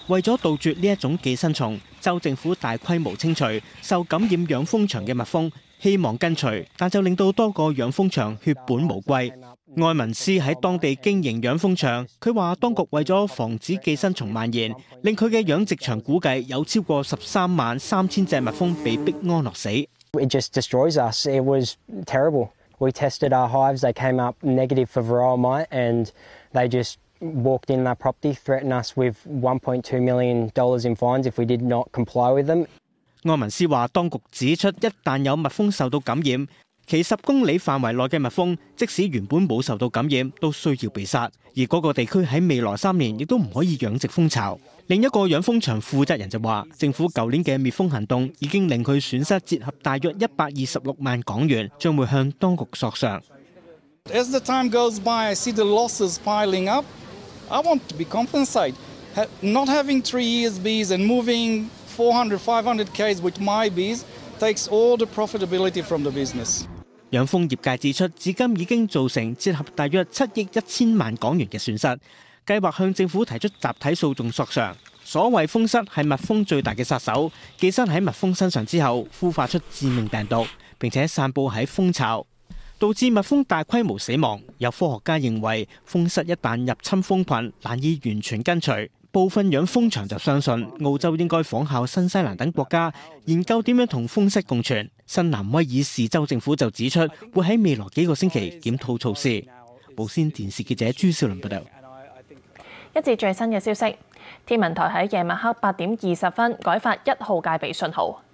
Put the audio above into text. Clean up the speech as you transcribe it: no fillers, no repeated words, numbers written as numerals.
為咗杜絕呢一種寄生蟲，州政府大規模清除受感染養蜂場嘅蜜蜂，希望根除，但就令到多個養蜂場血本無歸。愛文斯喺當地經營養蜂場，佢話當局為咗防止寄生蟲蔓延，令佢嘅養殖場估計有超過133000隻蜜蜂被逼安樂死。 It just destroys us. It was terrible. We tested our hives. They came up negative for varroa mite, and they just walked in our property, threatened us with $1.2 million in fines if we did not comply with them. 愛文斯話，當局指出，一旦有蜜蜂受到感染，其10公里範圍內嘅蜜蜂，即使原本冇受到感染，都需要被殺。而嗰個地區喺未來3年亦都唔可以養殖蜂巢。另一個養蜂場負責人就話，政府舊年嘅滅蜂行動已經令佢損失折合大約126萬港元，將會向當局索償。 As the time goes by, I see the losses piling up. I want to be compensated. Not having 3 years bees and moving 400, 500 Ks with my bees takes all the profitability from the business. 養蜂業界指出，至今已經造成折合大約7億1000萬港元嘅損失，計劃向政府提出集體訴訟索償。所謂蜂虱係蜜蜂最大嘅殺手，寄生喺蜜蜂身上之後，孵化出致命病毒，並且散佈喺蜂巢，導致蜜蜂大規模死亡。有科學家認為，蜂虱一旦入侵蜂群，難以完全根除。部分養蜂場就相信澳洲應該仿效新西蘭等國家，研究點樣同蜂虱共存。新南威爾士州政府就指出，會喺未來幾個星期檢討措施。無線電視記者朱少麟報道。 一節最新嘅消息，天文台喺夜晚黑8點20分改發1號戒備信號。